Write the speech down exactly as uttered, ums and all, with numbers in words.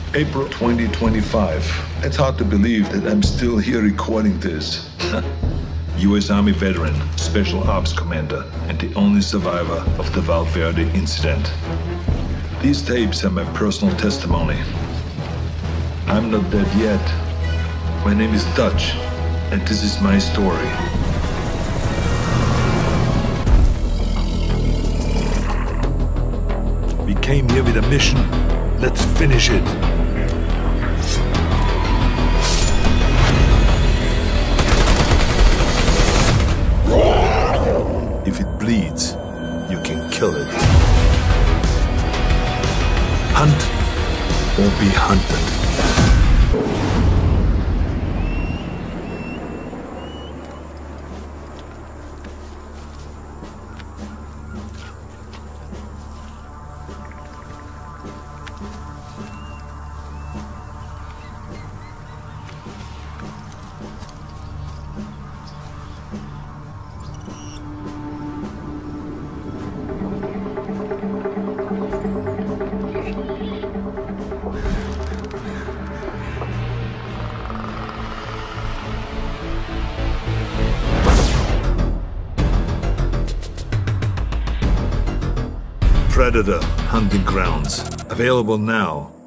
April twenty twenty-five. It's hard to believe that I'm still here recording this. U S Army veteran, Special Ops Commander, and the only survivor of the L B R Y incident. These tapes are my personal testimony. I'm not dead yet. My name is Thadd, and this is my story. We came here with a mission. Let's finish it. If it bleeds, you can kill it. Hunt or be hunted. Predator Hunting Grounds. Available now